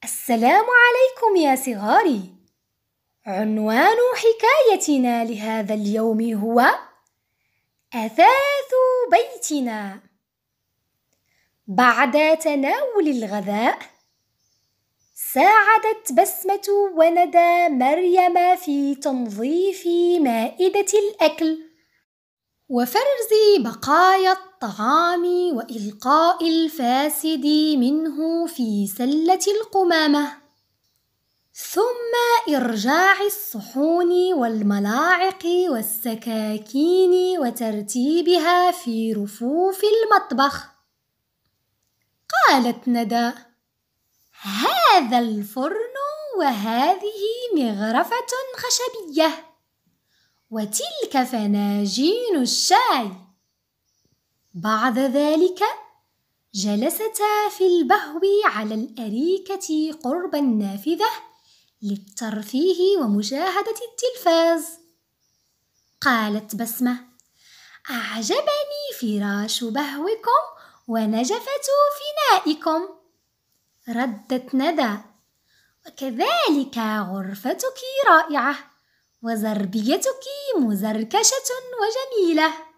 السلام عليكم يا صغاري. عنوان حكايتنا لهذا اليوم هو أثاث بيتنا. بعد تناول الغذاء، ساعدت بسمة وندى مريم في تنظيف مائدة الأكل وفرز بقايا الطعام وإلقاء الفاسد منه في سلة القمامة، ثم إرجاع الصحون والملاعق والسكاكين وترتيبها في رفوف المطبخ. قالت ندى: هذا الفرن وهذه مغرفة خشبية وتلك فناجين الشاي. بعد ذلك جلستا في البهو على الأريكة قرب النافذة للترفيه ومشاهدة التلفاز. قالت بسمة: أعجبني فراش بهوكم ونجفة فنائكم. ردت ندى: وكذلك غرفتك رائعة وزربيتك مزركشة وجميلة.